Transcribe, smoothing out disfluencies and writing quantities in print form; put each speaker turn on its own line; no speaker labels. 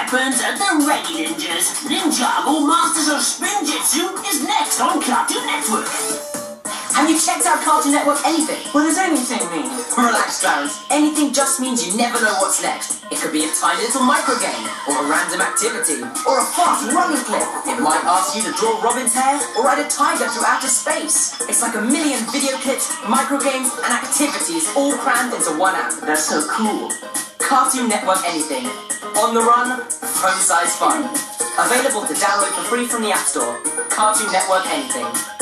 weapons at the ready, ninjas. Ninjago Masters of Spinjitzu is next on Cartoon Network.
Have you checked out Cartoon Network Anything?
What does anything mean?
Relax, Clarence. Anything just means you never know what's next. It could be a tiny little micro game, or a random activity, or a fast running clip. It might ask you to draw Robin's hair, or ride a tiger through outer space. It's like a million video clips, micro games, and activities all crammed into one app.
That's so cool.
Cartoon Network Anything. On the run, phone-size fun. Available to download for free from the App Store. Cartoon Network Anything.